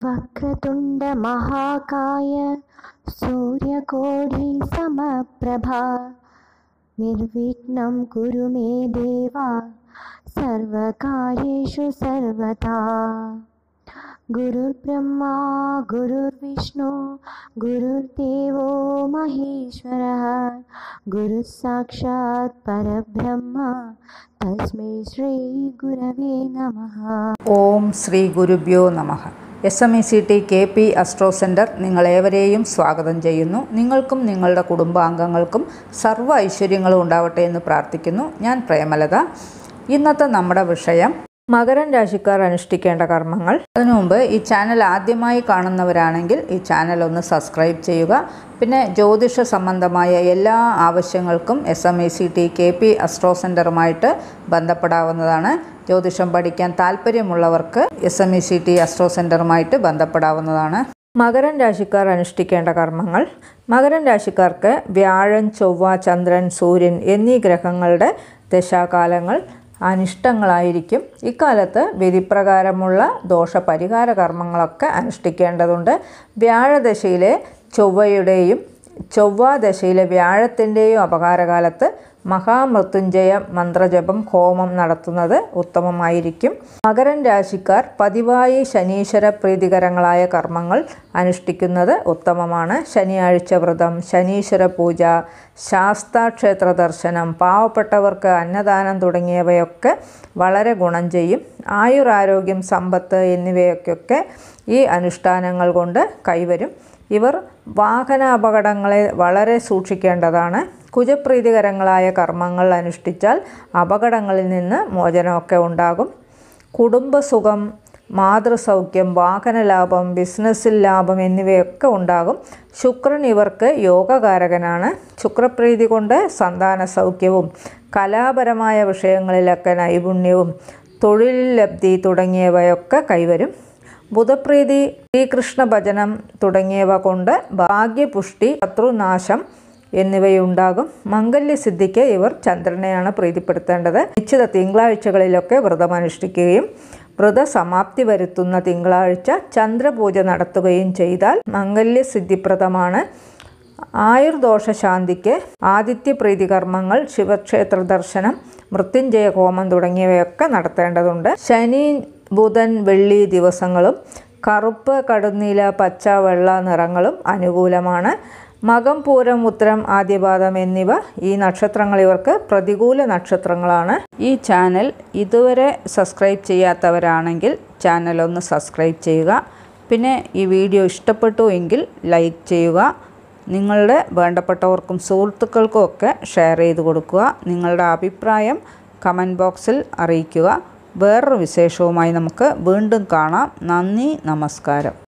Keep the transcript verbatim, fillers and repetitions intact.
वक्रतुंड महाकाय सूर्यकोटि समप्रभा निर्विघ्नं कुरु मे देवा सर्वकार्येषु सर्वदा। गुरुर्ब्रह्मा गुरुर्विष्णु गुरुर्देवो महेश्वरः गुरुः साक्षात् परब्रह्म तस्मै श्री गुरवे नमः। ഓം ശ്രീ ഗുരുഭ്യോ നമഃ. S M E C T K P astro centre നിങ്ങളേവരെയും സ്വാഗതം ചെയ്യുന്നു. നിങ്ങൾക്കും നിങ്ങളുടെ കുടുംബാംഗങ്ങൾക്കും സർവ്വ ഐശ്വര്യങ്ങളും ഉണ്ടാവട്ടെ എന്ന് പ്രാർത്ഥിക്കുന്നു. ഞാൻ പ്രേമലത. ഇന്നത്തെ നമ്മുടെ വിഷയം മകരം രാശിക്കാർ അനുഷ്ഠിക്കേണ്ട കർമ്മങ്ങൾ. അതിനു മുമ്പ് ഈ ചാനൽ ആദ്യമായി കാണുന്നവരാണെങ്കിൽ ഈ ചാനൽ ഒന്ന് സബ്സ്ക്രൈബ് ചെയ്യുക. പിന്നെ ജ്യോതിഷ സംബന്ധമായ എല്ലാ ആവശ്യങ്ങൾക്കും S M E C T K P astro സെൻറ്ററുമായിട്ട് ബന്ധപ്പെടാവുന്നതാണ്. ജ്യോതിഷം പഠിക്കാൻ താല്പര്യമുള്ളവർക്ക് S M E C T astro സെൻറ്ററുമായിട്ട് ബന്ധപ്പെടാവുന്നതാണ്. മകരം രാശിക്കാർ അനുഷ്ഠിക്കേണ്ട കർമ്മങ്ങൾ. മകരം രാശിക്കാർക്ക് വ്യാഴൻ, ചൊവ്വ, ചന്ദ്രൻ, സൂര്യൻ എന്നീ ഗ്രഹങ്ങളുടെ ദശാകാലങ്ങൾ അനിഷ്ടങ്ങളായിരിക്കും. ഇക്കാലത്ത് വിധിപ്രകാരമുള്ള ദോഷപരിഹാര കർമ്മങ്ങളൊക്കെ അനുഷ്ഠിക്കേണ്ടതുണ്ട്. വ്യാഴദശയിലെ ചൊവ്വയുടെയും ചൊവ്വാദശയിലെ വ്യാഴത്തിൻ്റെയും അപകാരകാലത്ത് മഹാമൃത്യുഞ്ജയ മന്ത്രജപം ഹോമം നടത്തുന്നത് ഉത്തമമായിരിക്കും. മകരം രാശിക്കാർ പതിവായി ശനീശ്വര പ്രീതികരങ്ങളായ കർമ്മങ്ങൾ അനുഷ്ഠിക്കുന്നത് ഉത്തമമാണ്. ശനിയാഴ്ച വ്രതം, ശനീശ്വര പൂജ, ശാസ്താക്ഷേത്ര ദർശനം, പാവപ്പെട്ടവർക്ക് അന്നദാനം തുടങ്ങിയവയൊക്കെ വളരെ ഗുണം ചെയ്യും. ആയുരാരോഗ്യം, സമ്പത്ത് എന്നിവയൊക്കെ ഈ അനുഷ്ഠാനങ്ങൾ കൊണ്ട് കൈവരും. ഇവർ വാഹന അപകടങ്ങളെ വളരെ സൂക്ഷിക്കേണ്ടതാണ്. കുജപ്രീതികരങ്ങളായ കർമ്മങ്ങൾ അനുഷ്ഠിച്ചാൽ അപകടങ്ങളിൽ നിന്ന് മോചനമൊക്കെ ഉണ്ടാകും. കുടുംബസുഖം, മാതൃസൗഖ്യം, വാഹനലാഭം, ബിസിനസ്സിൽ ലാഭം എന്നിവയൊക്കെ ഉണ്ടാകും. ശുക്രൻ ഇവർക്ക് യോഗകാരകനാണ്. ശുക്രപ്രീതി കൊണ്ട് സന്താന സൗഖ്യവും കലാപരമായ വിഷയങ്ങളിലൊക്കെ നൈപുണ്യവും തൊഴിൽ ലബ്ധി തുടങ്ങിയവയൊക്കെ കൈവരും. ബുധപ്രീതി, ശ്രീകൃഷ്ണ ഭജനം തുടങ്ങിയവ കൊണ്ട് ഭാഗ്യപുഷ്ടി, ശത്രുനാശം എന്നിവയുണ്ടാകും. മംഗല്യസിദ്ധിക്ക് ഇവർ ചന്ദ്രനെയാണ് പ്രീതിപ്പെടുത്തേണ്ടത്. നിശ്ചിത തിങ്കളാഴ്ചകളിലൊക്കെ വ്രതമനുഷ്ഠിക്കുകയും വ്രതസമാപ്തി വരുത്തുന്ന തിങ്കളാഴ്ച ചന്ദ്രപൂജ നടത്തുകയും ചെയ്താൽ മംഗല്യസിദ്ധിപ്രദമാണ്. ആയുർദോഷശാന്തിക്ക് ആദിത്യപ്രീതി കർമ്മങ്ങൾ, ശിവക്ഷേത്ര ദർശനം, മൃത്യുഞ്ജയ ഹോമം തുടങ്ങിയവയൊക്കെ നടത്തേണ്ടതുണ്ട്. ശനി, ബുധൻ, വെള്ളി ദിവസങ്ങളും കറുപ്പ്, കടുന്നീല, പച്ച, വെള്ള നിറങ്ങളും അനുകൂലമാണ്. മകം, പൂരം, ഉത്തരം, ആദ്യപാദം എന്നിവ ഈ നക്ഷത്രങ്ങൾ ഇവർക്ക് പ്രതികൂല നക്ഷത്രങ്ങളാണ്. ഈ ചാനൽ ഇതുവരെ സബ്സ്ക്രൈബ് ചെയ്യാത്തവരാണെങ്കിൽ ചാനൽ ഒന്ന് സബ്സ്ക്രൈബ് ചെയ്യുക. പിന്നെ ഈ വീഡിയോ ഇഷ്ടപ്പെട്ടു എങ്കിൽ ലൈക്ക് ചെയ്യുക. നിങ്ങളുടെ വേണ്ടപ്പെട്ടവർക്കും സുഹൃത്തുക്കൾക്കും ഒക്കെ ഷെയർ ചെയ്ത് കൊടുക്കുക. നിങ്ങളുടെ അഭിപ്രായം കമൻറ്റ് ബോക്സിൽ അറിയിക്കുക. വേറൊരു വിശേഷവുമായി നമുക്ക് വീണ്ടും കാണാം. നന്ദി, നമസ്കാരം.